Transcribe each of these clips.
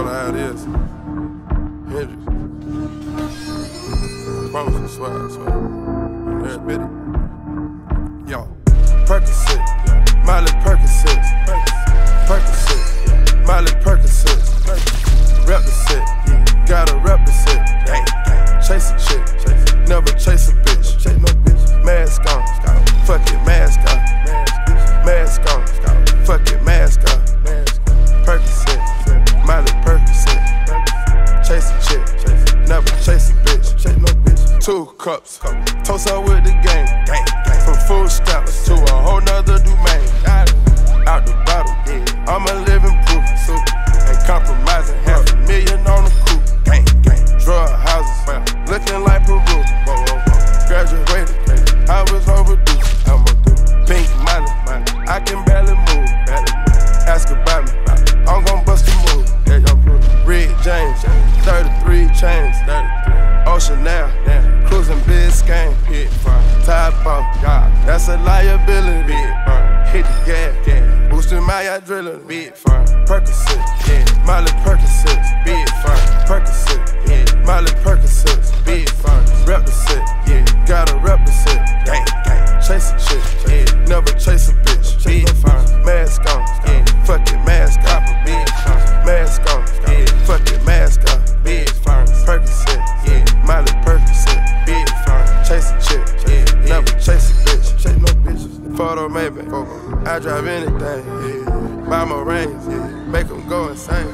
call it how it is. Hendrix. Promise you, swear, I swear. Every bit it. Yo, Percocet, Miley Percocet, Percocet, Miley Percocet, rep the set, gotta rep the set. Chase a chick, never chase a bitch. Mask on, fuck it, mask on. Mask on, fuck it, mask on. Percocet, Miley Percocet. Chase a chick, never chase a bitch. 2 cups, toast up with the gang. From food stamps to a whole nother domain. Out the bottle, I'm a living proof. Ain't compromising, $500,000 on the coupe. Drug houses, looking like Peru. Graduated, I was overdue. Pink money, I can barely move. Ask about me, I'm gon' bust a move. Red James, 33 chains. Ocean now, cruising Biscayne. Top off, that's a liability. Hit the gas, boosting my adrenaline. Percocet, Miley Percocet, big fun. Percocet, Miley Percocet, big fun. Rep the set, gotta rep the set. Chase a chick, never chase a bitch. Big fun, mask on, fuck it, mask on. Mask on, fuck it, mask on. Big fun, Percocet, Miley Percocet, big fun. Chase a chick, never chase a bitch. Chase no bitches. Photo maybe, I drive anything. Buy my rings, make them go insane.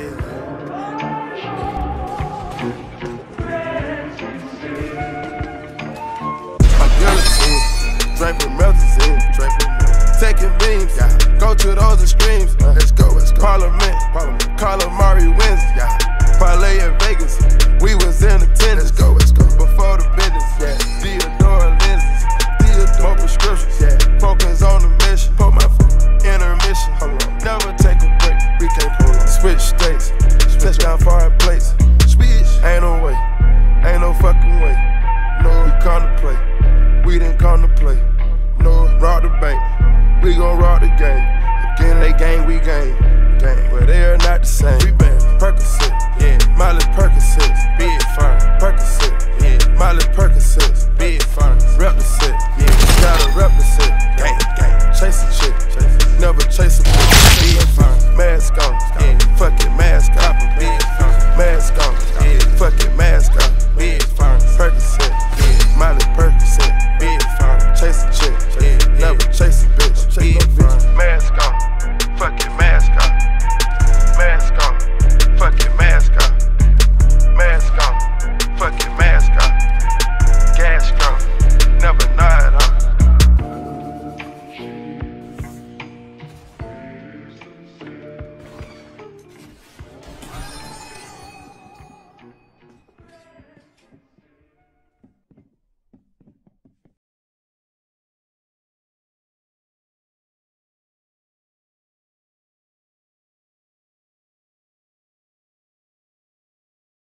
I'm guillotine, draping melazine, taking beams, go to those extremes. Let's go, Parliament, calamari wins, parlay in Vegas, we was in attendance. Let's go, before the business, Theodore lenses, Theodore prescriptions, focus on the mission, put my intermission, never take a break, we can't pull on. Switch states, touchdown foreign plates, ain't no way, ain't no fucking way. No, we come to play, we didn't come to play. No, rob the bank, we gon' rob the game. Again, they gang, we gang, but they are not the same. We been Percocet, Miley Percocet, big fun. Percocet, Miley Percocet, big fun. Rep the set, gotta rep the set. Chase a chick, never